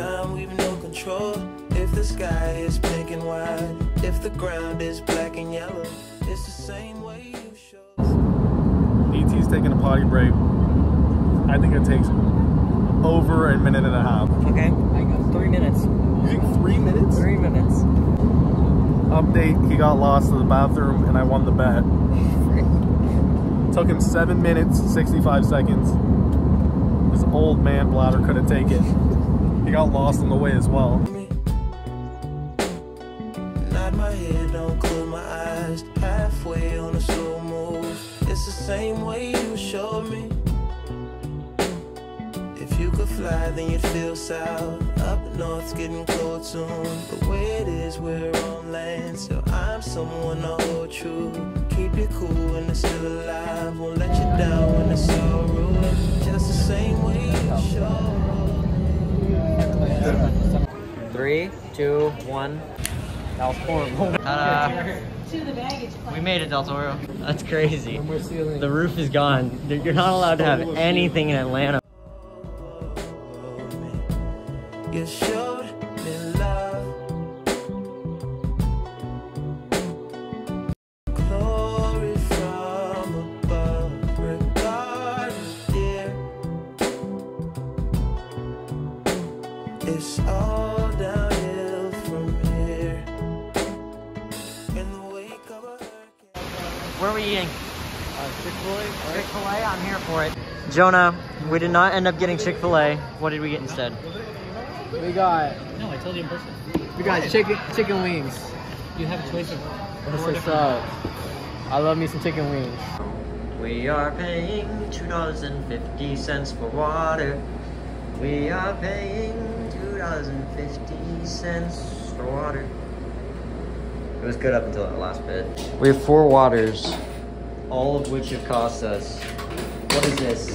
time we've no control. If the sky is pink and white, if the ground is black and yellow, it's the same way you show. ET's taking a potty break. I think it takes over a minute and a half. Okay, I got 3 minutes. You think 3 minutes? 3 minutes. Update, he got lost to the bathroom and I won the bet. Took him 7 minutes, 65 seconds. This old man bladder couldn't take it. He got lost on the way as well. Nod my head, don't close my eyes. Halfway on a slow move. It's the same way you showed me. If you could fly, then you'd feel south. Up north's getting cold soon. The way it is, we're on land, so I'm someone to hold true. Keep you cool when it's still alive. Won't let you down when it's all ruined. Just the same way you showed. 3, 2, 1. That was horrible. We made it, Del Toro. That's crazy. The roof is gone. You're not allowed to have anything in Atlanta. You showed me love. Glory from above. Regardless, dear, it's all downhill from here. In the wake of a hurricane. Where are we eating? Chick-fil-A? Chick-fil-A, I'm here for it. Jonah, we did not end up getting Chick-fil-A. What did we get instead? We got. No, I told you in person. We got chicken wings. You have a choice of That's what's up. I love me some chicken wings. We are paying $2.50 for water. We are paying $2.50 for water. It was good up until that last bit. We have 4 waters, all of which have cost us, what is this?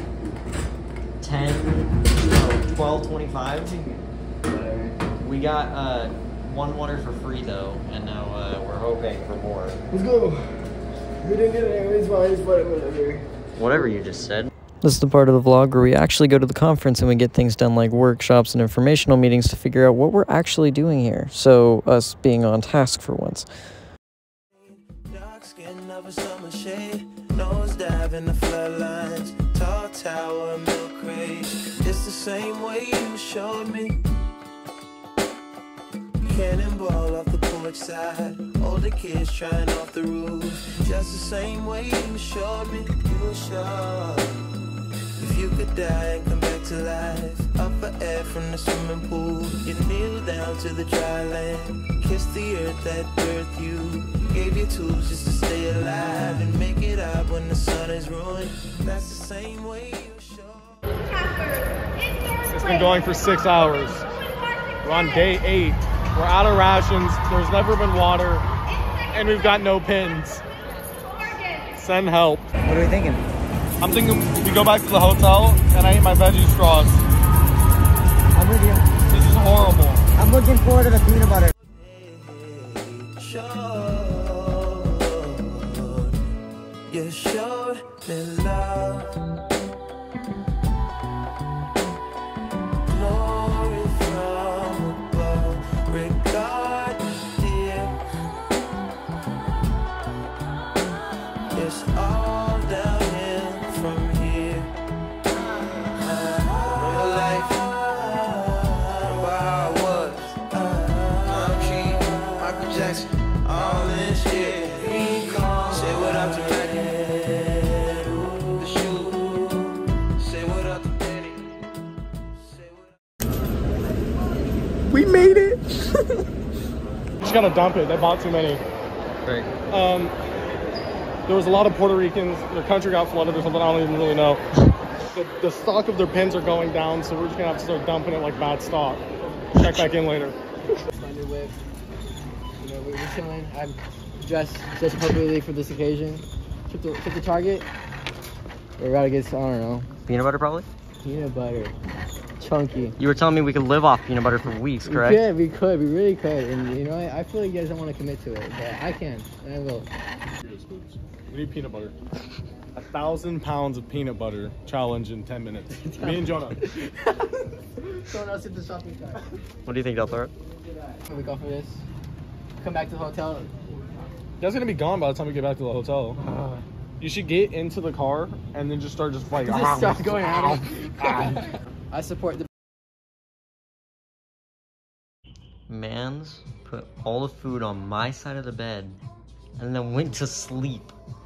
12.25. We got 1 water for free though, and now we're hoping for more. Let's go. We didn't get it anyways, but whatever. Whatever you just said. This is the part of the vlog where we actually go to the conference and we get things done like workshops and informational meetings to figure out what we're actually doing here. So us being on task for once. Dark skin of a summer shade, nose dive in the floodlines, tall tower, milk crate. It's the same way you showed me. Cannonball off the porch side, older kids trying off the roof. Just the same way you showed me. You showed. If you could die and come back to life, up for air from the swimming pool, you kneel down to the dry land, kiss the earth that birthed you, gave you tools just to stay alive and make it out when the sun is ruined. That's the same way you showed. It's been going for 6 hours. We're on day 8. We're out of rations. There's never been water. And we've got no pins. Send help. What are we thinking? I'm thinking we go back to the hotel and I eat my veggie straws. I'm with you. This is horrible. I'm looking forward to the peanut butter. You showed me love. Glory from above. Regardless, dear, it's all downhill from here. Real life, remember how it was. I'm cheap, Michael Jackson, all this shit. Say what up to Randy, the shoe. Say what up to Danny. We made it! Just gotta dump it. They bought too many. Great. There was a lot of Puerto Ricans. Their country got flooded or something. I don't even really know. The stock of their pins are going down, so we're just gonna have to start dumping it like bad stock. Check back in later. My new whip. You know, we're chilling. I'm dressed appropriately for this occasion. Took the Target. We're about to get, I don't know, Peanut butter probably? peanut butter. Chunky. You were telling me we could live off peanut butter for weeks, correct? Yeah, we really could. And you know, I feel like you guys don't want to commit to it, but I can, and I will. We need peanut butter. 1,000 pounds of peanut butter challenge in 10 minutes. Me and Jonah. Someone else hit the shopping cart. What do you think, Del Toro? We go for this. Come back to the hotel. That's gonna be gone by the time we get back to the hotel. You should get into the car and then just start like Just start going at it. I support the. Mans put all the food on my side of the bed and then went to sleep.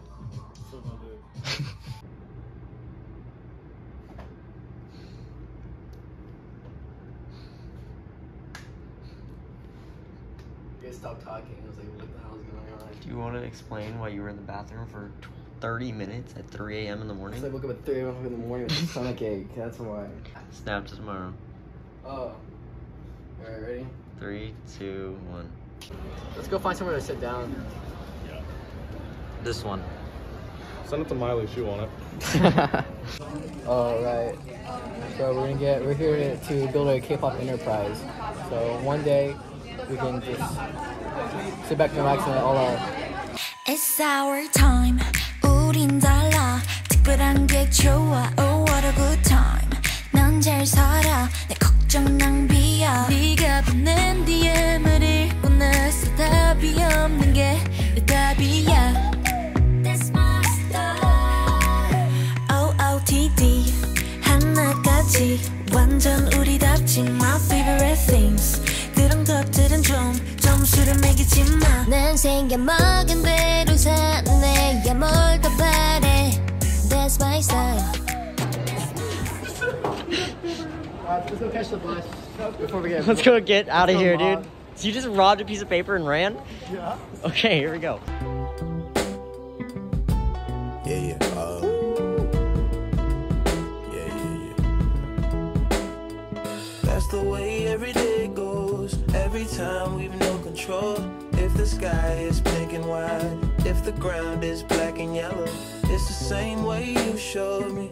You guys stopped talking. I was like, what the hell's going on? Do you want to explain why you were in the bathroom for 30 minutes at 3 a.m. in the morning? I woke up at 3 a.m. in the morning with a stomach ache. That's why. Snap to tomorrow. Oh. Alright, ready? 3, 2, 1. Let's go find somewhere to sit down. This one. Send it to Miley, she want it. Alright. So we're here to build a K-pop enterprise. So one day we can just sit back and relax and all our. It's our time. 우린 달라. 특별한 게 좋아. Oh what a good time. 넌 잘 살아. 내 걱정 낭비야. 네가 보낸 DM을 읽고 나서 답이 없는 게 내 답이야. That's my style. OOTD 하나까지 완전 우리답지. My favorite things. 그런 것들은 좀 점수를 매기지 마. 난 생겨먹은 대로 사네. 야 뭘 더 바래. That's my style. Let's go catch the bus before we get. Let's go get out of here, mob. dude. So you just robbed a piece of paper and ran? Yeah. Okay, here we go. Yeah. That's the way every day goes. Every time we've no control. If the sky is pink and white, if the ground is black and yellow, it's the same way you showed me.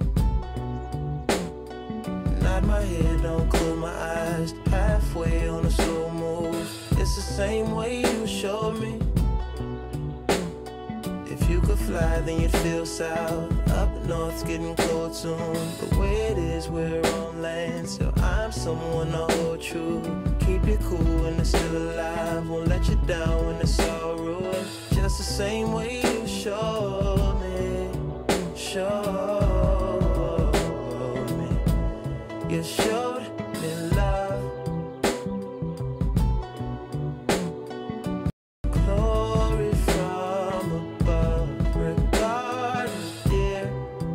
Nod my head, don't close my eyes. Halfway on a slow move. It's the same way you showed me. If you could fly, then you'd feel south. Up north's getting cold soon. The way it is, we're on land. So I'm someone to hold true. Keep you cool when it's still alive. Won't let you down when it's all ruined. Just the same way you showed me. You showed me love. Glory from above. Regardless, dear.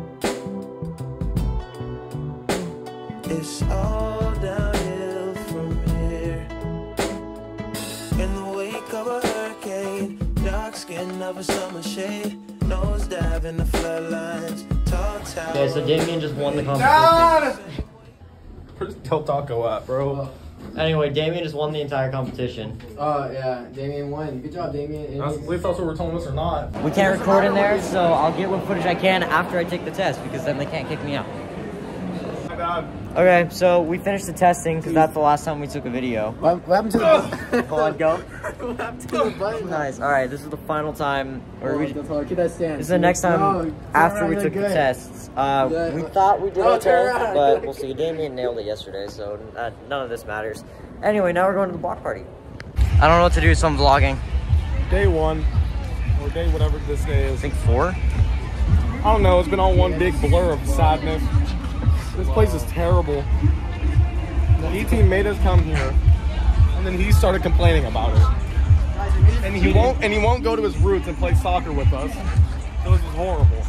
It's all downhill from here. In the wake of a hurricane, dark skin of a summer shade, nose dive in the floodlines, tall tower. Okay, so Damien just won the competition. Where's Del Taco at, bro? Anyway, Damien just won the entire competition. Oh yeah, Damien won. Good job, Damien. At least that's what we're telling us or not. We can't record in there, so I'll get what footage I can after I take the test, because then they can't kick me out. My bad. Okay, so we finished the testing, because that's the last time we took a video. What happened to the Hold go. What happened to the button? Nice. Alright, this is the final time. Or we, Keep that stand. this is the next time No, after turn we around, took the you're good. tests. Yeah. We thought we did Oh, okay, turn around. but we'll see. Damien nailed it yesterday, so none of this matters. Anyway, now we're going to the block party. I don't know what to do, so I'm vlogging. Day 1, or day whatever this day I is. think 4. I don't know, it's been all one big blur of sadness. This place is terrible. The E-team made us come here, and then he started complaining about it. And he won't go to his roots and play soccer with us. So this is horrible.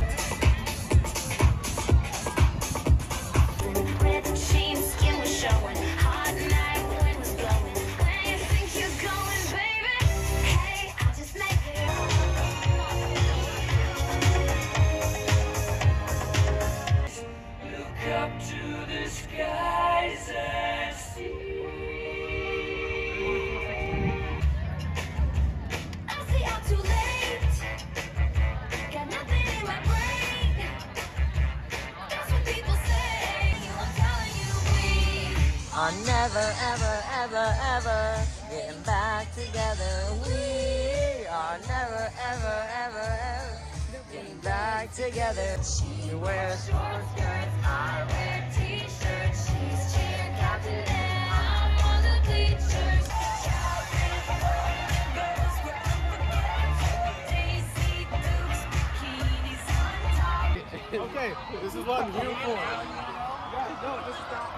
Are never, ever, ever, ever getting back together. We are never, ever, ever, ever getting back together. She wears short skirts, I wear t-shirts. She's cheering. Okay, this is what I'm here for. Yeah, no, this is not.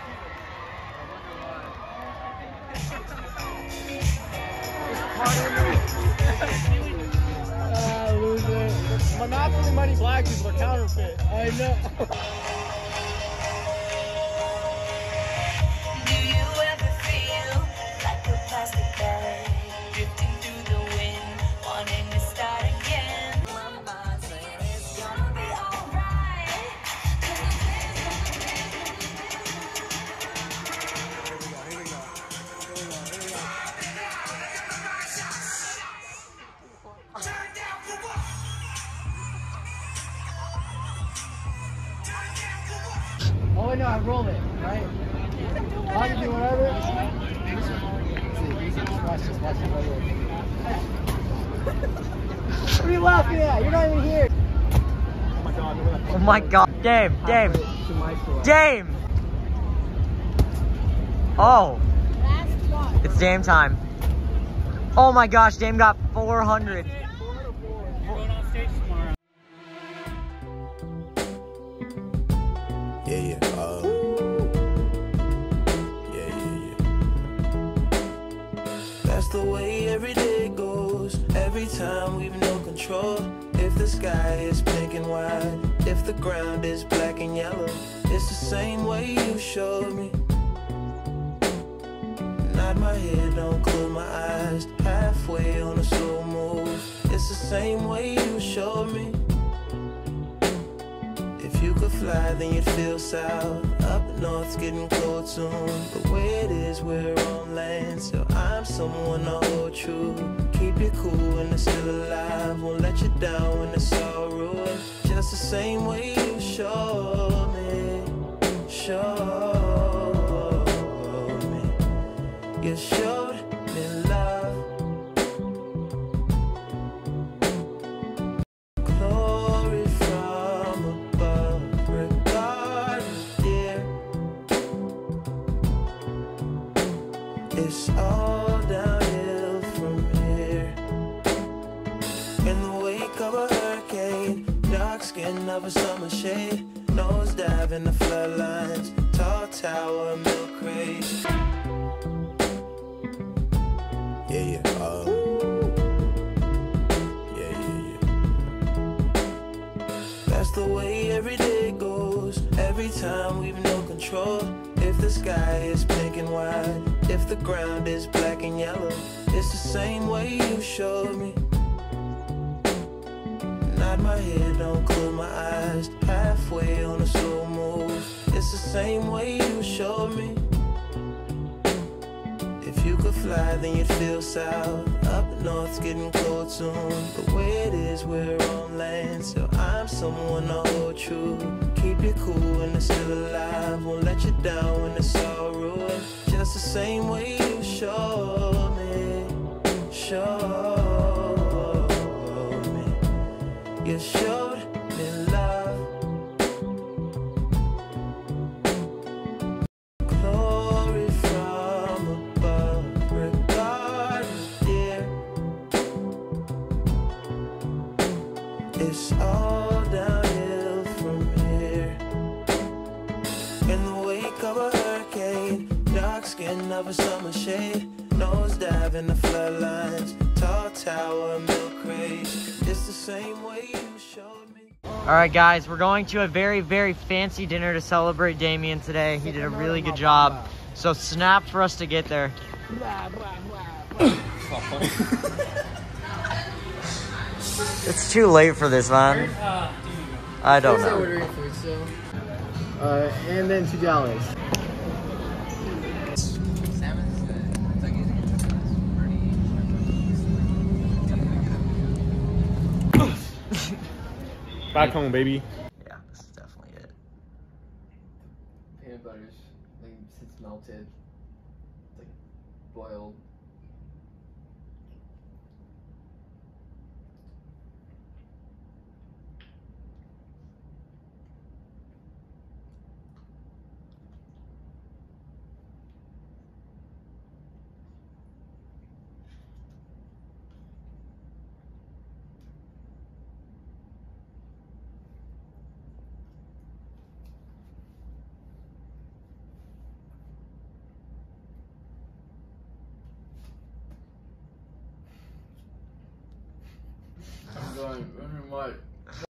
Loser. Monopoly Money Black is a counterfeit. I know. Do you ever feel like a plastic bag drifting through the wind, wanting to start again? My mind saying it's gonna be alright. Oh wait, no, I roll it, right? I can do whatever. Watch this, watch this. What are you laughing at? You're not even here. Oh my god, remember that? Oh my god. Dame, Dame, To my store. Dame! Oh, it's Dame time. Oh my gosh, Dame got 400. Yeah, yeah. That's the way every day goes. Every time we've no control. If the sky is pink and white, if the ground is black and yellow, it's the same way you showed me. Nod my head, don't close my eyes. Halfway on a slow move. It's the same way you showed me. If you could fly, then you'd feel south. Up north's getting cold soon. The way it is, we're on land, so I'm someone to hold true. Keep you cool when it's still alive. Won't let you down when it's all ruined. Just the same way you showed me. Showed me. You showed me love. Glory from above. Regardless, dear. It's all downhill from here. In the wake of a hurricane, dark skin of a summer shade, nosedive in the floodlines, tall tower, milk crate. Yeah, that's the way every day goes. Every time we've no control. If the sky is pink and white, if the ground is black and yellow, it's the same way you showed me. Nod my head, don't close my eyes. Halfway on a slow move. It's the same way you showed me. If you could fly, then you'd feel south. Up north's getting cold soon. The way it is, we're on land, so I'm someone to hold true. Keep you cool when it's still alive. Won't let you down when it's all ruined. Just the same way you showed me. Showed me. You showed me love. Glory from above. Regardless, dear. It's all downhill from here. In the wake of a hurricane, dark skin of a summer shade, nosedive in the floodlines, tall tower, milk crate. It's the same way you showed me. Alright guys, we're going to a very, very fancy dinner to celebrate Damien today. He did a really good job. So snap for us to get there. It's too late for this, man. I don't know. Ordering food still. And then $2. Back home, baby. Yeah, this is definitely it. Peanut butter's like it's melted. It's like boiled. What?